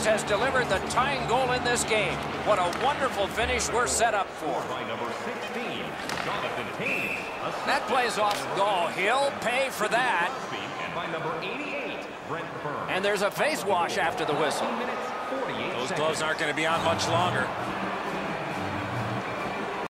Just has delivered the tying goal in this game. What a wonderful finish we're set up for. By number 16, Jonathan Hayes. That plays off. Oh, he'll pay for that. And by number 88, Brent Burns. And there's a face wash after the whistle. Minutes, 48 Those seconds. gloves aren't going to be on much longer.